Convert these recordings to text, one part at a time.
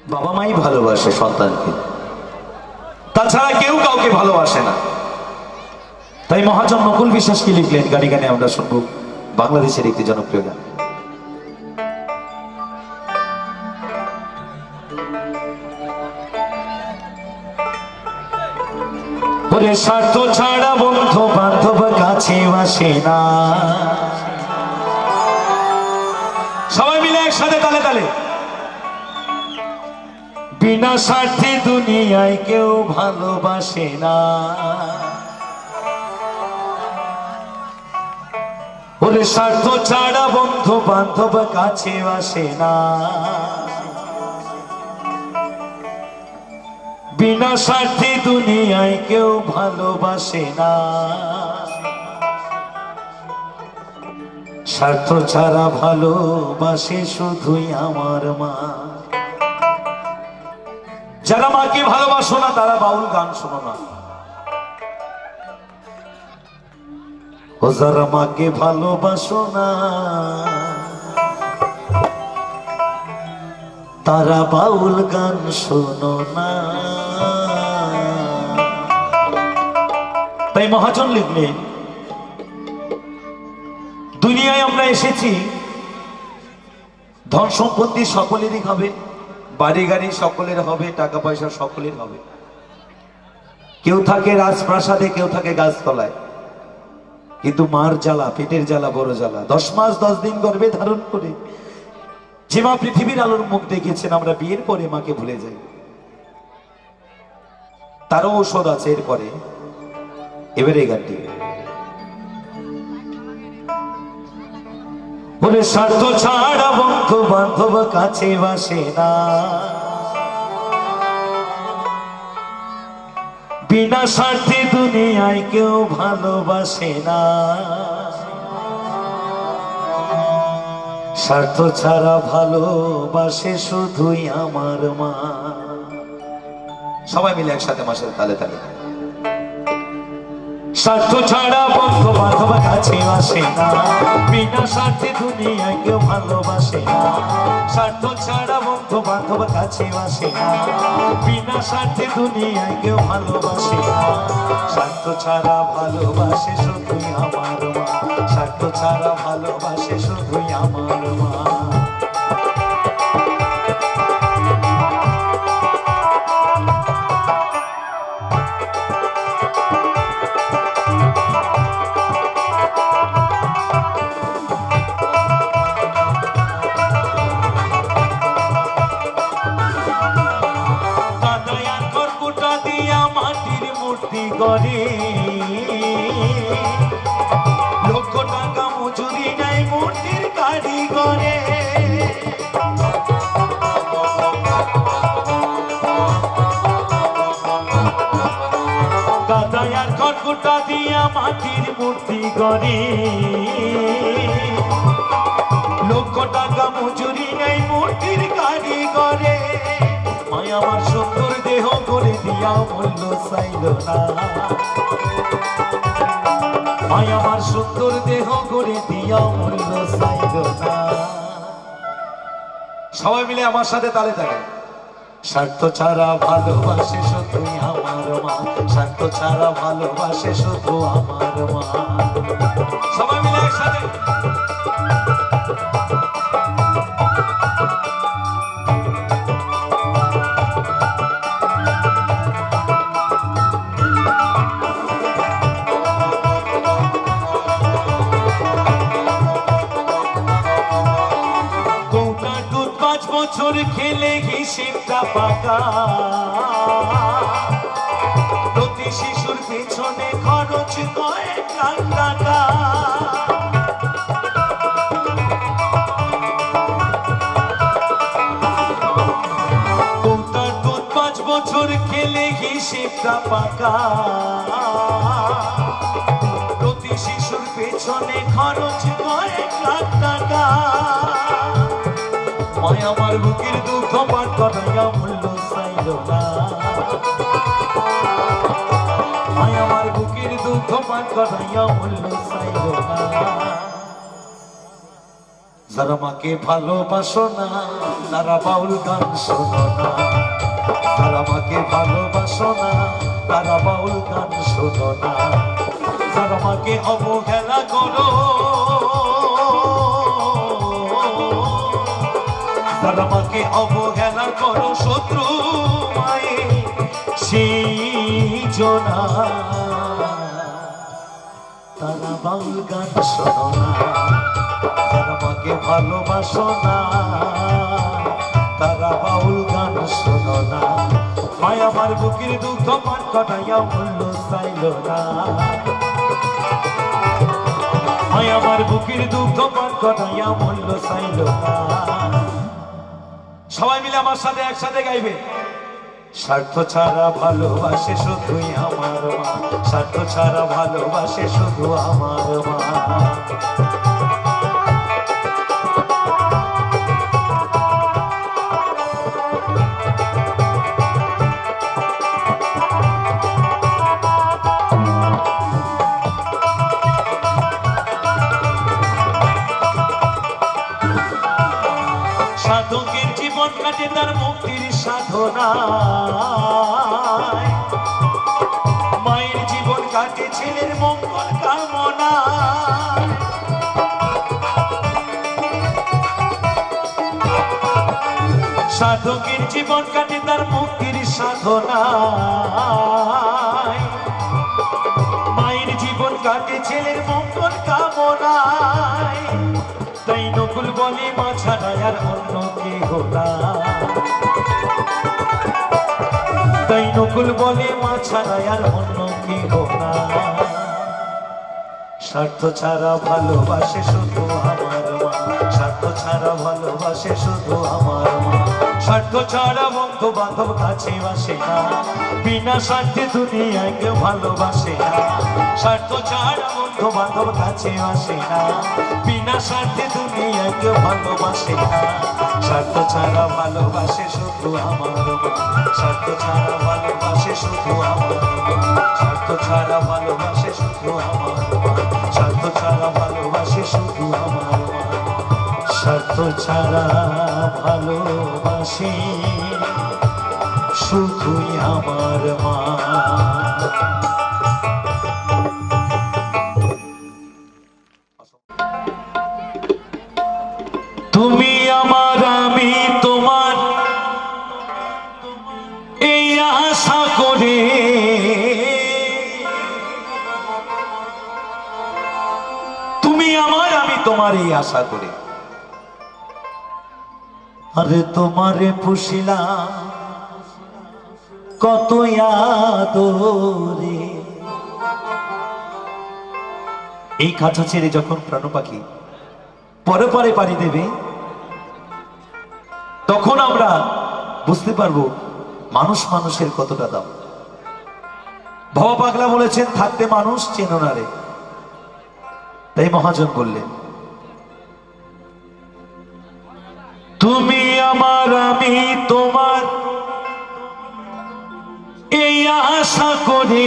বাবা মাই ভালোবাসে সন্তানকে, তাছাড়া কেউ কাউকে ভালোবাসে না। তাই মহাজন নকুল বিশ্বাস কি লিখলেন, গানে গানে আমরা শুনবো বাংলাদেশের একটি জনপ্রিয় গান। ওরে স্বার্থ ছাড়া বন্ধু বান্ধব কাছে আসে না। সবাই মিলে একসাথে তালে তালে। বিনা স্বার্থে দুনিয়ায় কেউ ভালোবাসে না। ওরে স্বার্থ ছাড়া বন্ধু বান্ধব কাছে আসে না। বিনা স্বার্থে দুনিয়ায় কেউ ভালোবাসে না। স্বার্থ ছাড়া ভালোবাসে শুধুই আমার মা। যারা মাকে ভালোবাসো না তারা বাউল গান শোনো না। ও যারা মাকে ভালোবাসো না তারা বাউল গান শোনো না। তাই মহাজন লিখলেন, দুনিয়ায় আমরা এসেছি, ধন সম্পত্তি সকলেরই হবে, বাড়ি গাড়ি সকলের হবে, টাকা পয়সা সকলের হবে। কেউ থাকে রাজপ্রাসাদে, কেউ থাকে গাছতলায়, কিন্তু মার জ্বালা, পেটের জ্বালা বড় জ্বালা। 10 মাস 10 দিন গর্ভে ধারণ করে যে মা পৃথিবীর আলোর মুখ দেখেছেন, আমরা বিয়ের পরে মাকে ভুলে যাই। তারও ঔষধ আছে এরপরে। এবারে গানটি বলে, স্বার্থ ছাড়া বন্ধু বান্ধব কাছে আসে না। বিনা স্বার্থে দুনিয়ায় কেউ ভালোবাসে না। স্বার্থ ছাড়া ভালোবাসে শুধুই আমার মা। সবাই মিলে একসাথে মাসের তালে তালে। স্বার্থ ছাড়া বন্ধু বান্ধব কাছে আসে না। বিনা স্বার্থে দুনিয়ায় কেউ ভালোবাসে না। স্বার্থ ছাড়া বন্ধু বান্ধব কাছে আসে না। বিনা স্বার্থে দুনিয়ায় কেউ ভালোবাসে না। স্বার্থ ছাড়া ভালোবাসে শুধুই আমার মা। স্বার্থ ছাড়া ভালোবাসে শুধুই আমার মা। করে লক্ষ টাকা মজুরি নাই মূর্তির কারিগরে। কাদায় আর খড়কুটা দিয়া মাটির মূর্তি গড়ে। লক্ষ টাকা মজুরি নাই মূর্তির কারিগরে। মায়া আমার সুন্দর দেহ করে দিয়া মূল্য চাইল না। মায়া আমার সুন্দর দেহ করে দিয়া মূল্য চাইল না। সবাই মিলে আমার সাথে তালে তালে। স্বার্থ ছাড়া ভালোবাসে শুধুই আমার মা। স্বার্থ ছাড়া ভালোবাসে শুধু আমার মা। সবাই মিলে একসাথে। বছর খেলে হিসেবটা পাকা। প্রতি শিশুর পেছনে খরচ কয়েক লাখ টাকা। কোনটার দুধ 5 বছর খেলে হিসেবটা পাকা। প্রতি শিশুর পেছনে খরচ কয়েক লাখ টাকা। মায় আমার বুকের দুঃখ পান করাইয়া মূল্য চাইল না। মায় আমার বুকের দুঃখ পান করাইয়া মূল্য চাইল না। যারা মাকে ভালোবাসো না তারা বাউল গান শোনো না, যারা মাকে ভালোবাসো না তারা বাউল গান শোনো না, যারা মাকে অবহেলা করো, যারা মাকে অবহেলা করো শত্রু মায়ে সেই জনা, তারা বাউল গান শোনো না, যারা মাকে ভালোবাসো না তারা বাউল গান শোনো না। মায়া আমার বুকের দুঃখ মান কাটাইয়া মূল্য চাইল না, মায়া আমার বুকের দুঃখ মান কাটাইয়া মূল্য চাইল না। সবাই মিলে আমার সাথে একসাথে গাইবে। স্বার্থ ছাড়া ভালোবাসে শুধুই আমার মা, স্বার্থ ছাড়া ভালোবাসে শুধু আমার মা। সাধকের জীবন কাটে তার মুক্তির সাধনায়, মায়ের জীবন কাটে ছেলের মঙ্গল কামনায়। সাধকের জীবন কাটে তার মুক্তির সাধনায়, মায়ের জীবন কাটে ছেলের মঙ্গল কামনায়। তাই নকুল বলে মা ছাড়া আর অন্য কেহ না, তাই নকুল বলে মা ছাড়া আর অন্য কেহ না। স্বার্থ ছাড়া ভালোবাসে শুধু আমার মা, স্বার্থ ছাড়া ভালোবাসে শুধু আমার মা। স্বার্থ ছাড়া বন্ধু বান্ধব কাছে বাসে না, বিনা স্বার্থে দুনিয়ায় কেউ ভালোবাসে না। স্বার্থ ছাড়া বন্ধু বান্ধব কাছে আসে না, বিনা স্বার্থে দুনিয়ায় কেউ ভালোবাসে না। স্বার্থ ছাড়া ভালোবাসে শুধু আমার মা, স্বার্থ ছাড়া ভালোবাসে শুধু আমার মা, স্বার্থ ছাড়া ভালোবাসে শুধু আমার মা, স্বার্থ ছাড়া ভালোবাসে শুধু আমার মা, স্বার্থ ছাড়া ভালোবাসে শুধুই আমার মা। তুমি আমার আমি তোমার এই আশা করে, তুমি আমার আমি তোমার এই আশা করে, আরে তোমারে পুষিলাম কত আদরে। এই খাঁচা ছেড়ে যখন প্রাণ পাখি পরে পরে পাড়ি দেবে তখন আমরা বুঝতে পারবো মানুষ মানুষের কতটা দাম। ভবা পাগলা বলেছেন থাকতে মানুষ চেনো না রে, তাই মহাজন বললেন তুমি আমার আমি তোমার এই আশা করে,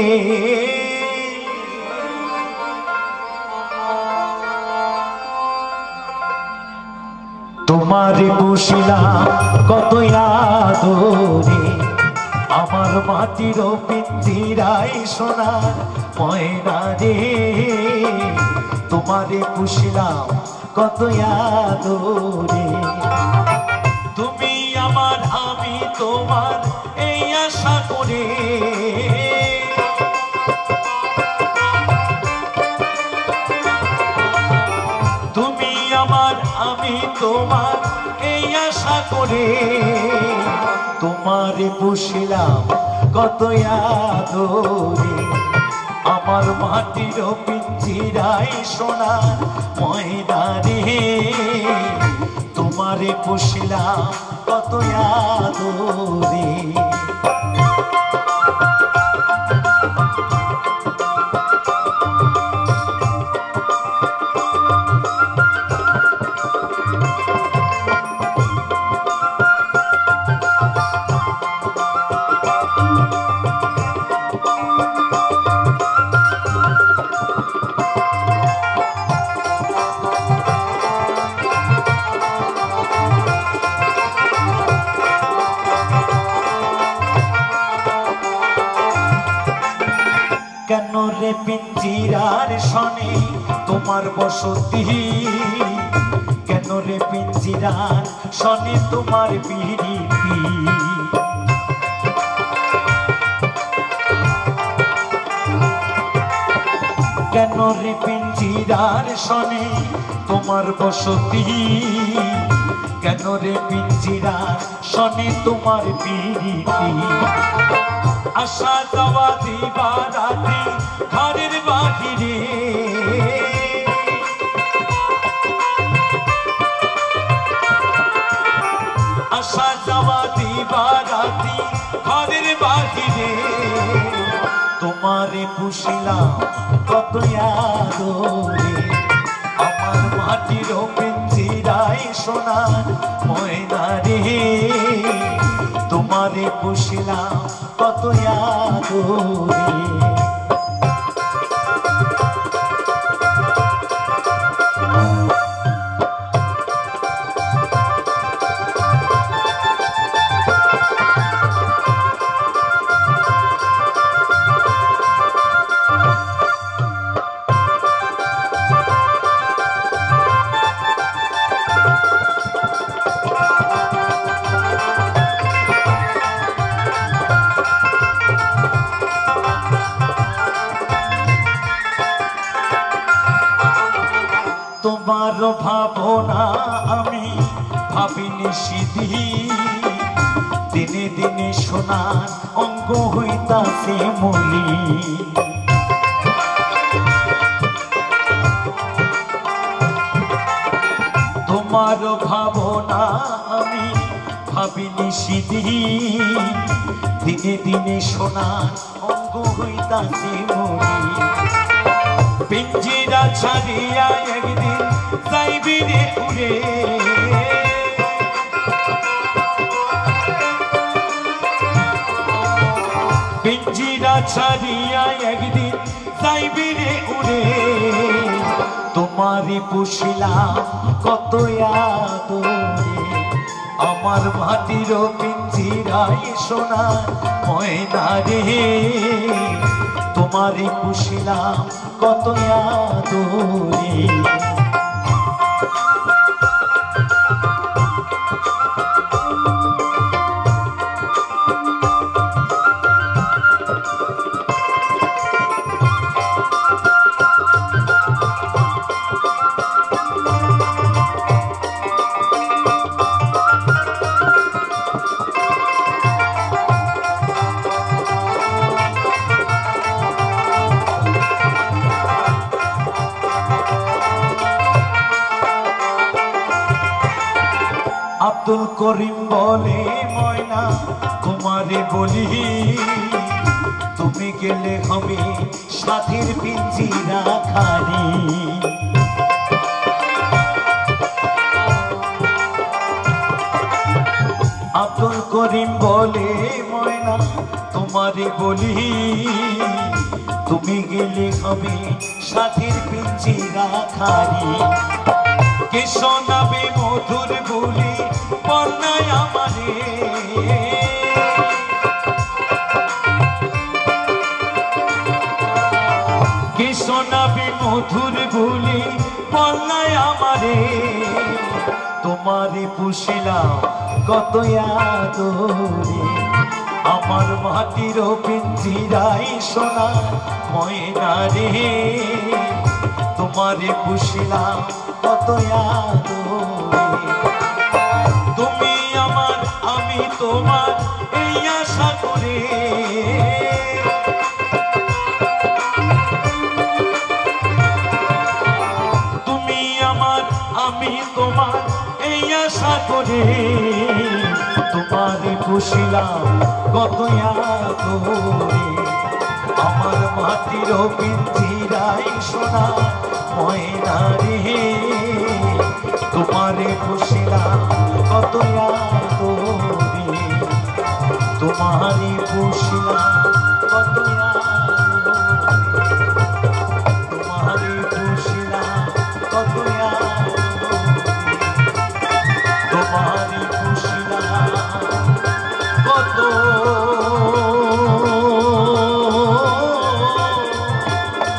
তোমারে পুষিলাম কত আদরে, আমার মাটির পিঞ্জিরায় সোনার ময়না রে। তোমারে পুষিলাম কত আদরে, তুমি আমার আমি তোমার এই আশা করে। তুমি আমার আমি তোমার এই আশা করে, তোমারে পুষিলাম কত আদরে, আমার মাটির পিঞ্জিরায় সোনার ময়না রে। তোমারে পুষিলাম কত আদরে। রে পিঞ্জিরার সনে তোমার বসতি, কেন রে পিঞ্জিরার সনে তোমার পিরিতি। কেন রে পিঞ্জিরার সনে তোমার বসতি, কেন রে পিঞ্জিরার সনে তোমার পিরিতি। আসা যাওয়া দিবা রাতি ঘরের বাহিরে, আসা যাওয়া দিবা রাতি ঘরের বাহিরে। তোমারে পুষিলাম কত আদরে, আমার মাটির পিঞ্জিরায় সোনার ময়না রে। তোমারে পুষিলাম কত আদরে। তোমার ভাবনা আমি ভাবিনি সিদিন, দিনে দিনে সোনার অঙ্গ হইতাছে মলিন। তোমার ভাবনা আমি ভাবিনি সিদিন, দিনে দিনে সোনার অঙ্গ হইতাছে মলিন। পিঞ্জিরা ছাড়িয়া একদিন যাইবি রে উড়ে, পিঞ্জিরা ছাড়িয়া একদিন যাইবি রে উড়ে। তোমারে পুষিলাম কত আদরে, আমার মাটির পিঞ্জিরায় সোনার ময়না রে। তোমারে পুষিলাম কত আদরে। আব্দুল করিম বলে ময়না তোমারে বলি, তুমি গেলে হবে সাথীর পিঞ্জিরা খালি। আব্দুল করিম বলে ময়না তোমারে বলি, তুমি গেলে হবে সাথীর পিঞ্জিরা খালি। কে শোনাবে মধুর বলি বন্যায় আমারে, কে শোনাবে মধুর বলি বন্যায় আমারে। তোমারে পুষিলাম কত আদরে, আমার মাটির পিঞ্জিরায় সোনার ময়না রে। তোমারে পুষিলাম কত আদরে। তুমি আমার আমি তোমার এই আশা করে, তুমি আমার আমি তোমার এই আশা করে। তোমারে পুষিলাম কত আদরে, আমার মাটির পিঞ্জিরায় সোনার ময়না রে। তোমারে পুষিলাম কত আদরে, তোমারে পুষিলাম কত আদরে, তোমারে পুষিলাম কত আদরে, তোমারে পুষিলাম কত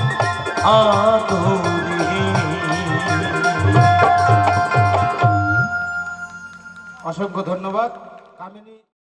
অসংখ্য ধন্যবাদ কামিনী।